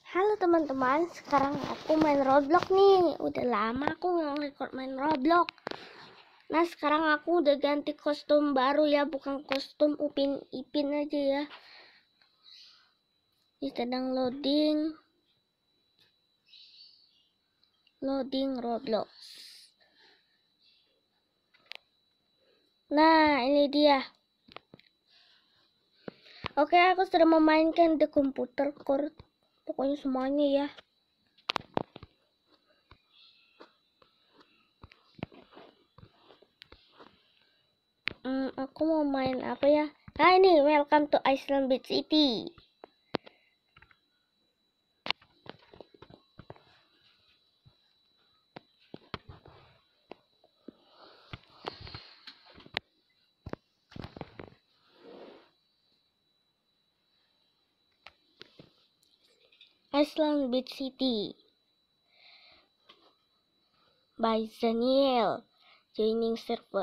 Halo teman-teman, sekarang aku main Roblox nih. Udah lama aku nggak record main Roblox. Nah sekarang aku udah ganti kostum baru ya, bukan kostum Upin Ipin aja ya. Ini sedang loading Roblox. Nah ini dia. Oke, aku sudah memainkan di komputer core, pokoknya semuanya ya. Aku mau main apa ya? Nah ini, welcome to Iceland Beach City. Iceland Beach City by Daniel. Joining server.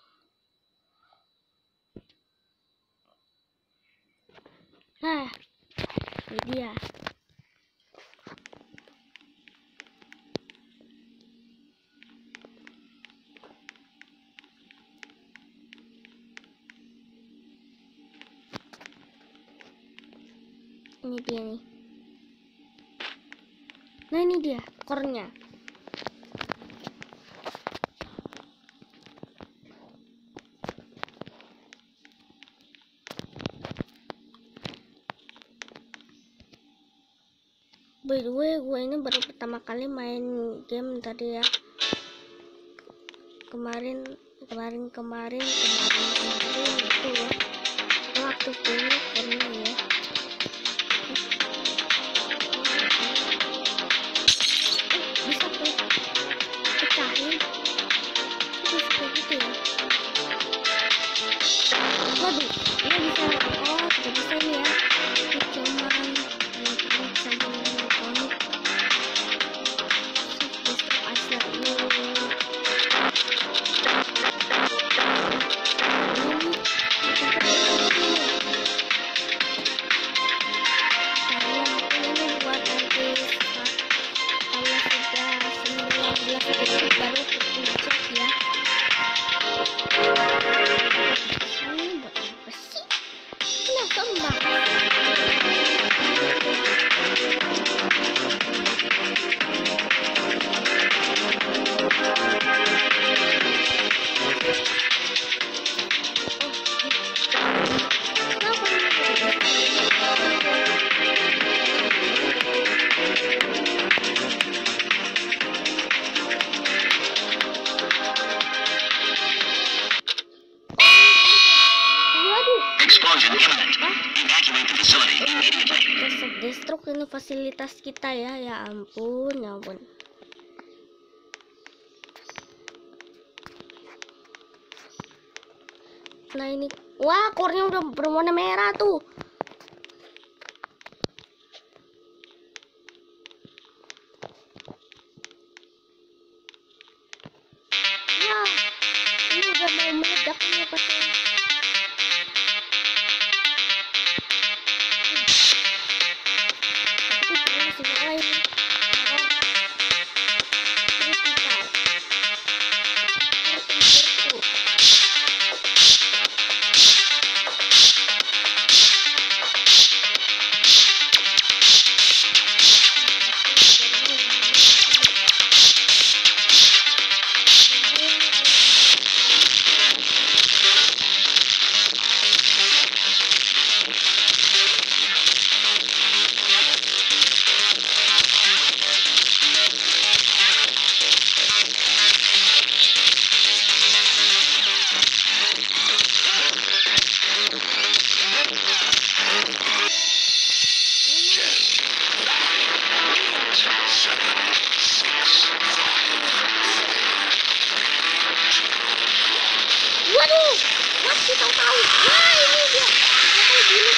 Nah, ini dia. Ini dia nih. Nah ini dia core-nya. By the way, gue ini baru pertama kali main game tadi ya. Kemarin gitu ya. Gue aktif dulu core-nya ya. Bisa tuh pecahin. Bisa kayak gitu ya. Waduh, ini bisa. Oh, tidak bisa nih ya. Ini cuman saja elektronik. Asal baru cek ya. Ini buat apa sih? Kenapa mbak? Explosion imminent. Evacuate the facility immediately. Destruk ini fasilitas kita ya. Ya ampun, ya ampun. Nah ini, wah core-nya udah berwarna merah tuh. Wah, ini udah mau meledak nih pasti. Waduh, masih tahu-tahu. Wah, ini dia. Tahu dulu.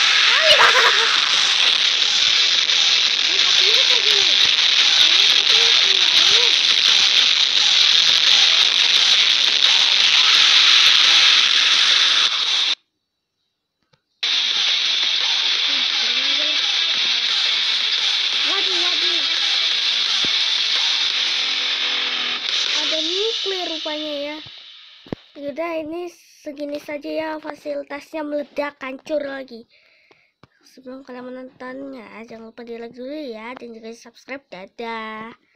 Waduh. nuklir rupanya ya. Yaudah, ini segini saja ya, fasilitasnya meledak, hancur lagi. Sebelum kalian menontonnya, jangan lupa di like dulu ya, dan juga subscribe. Dadah.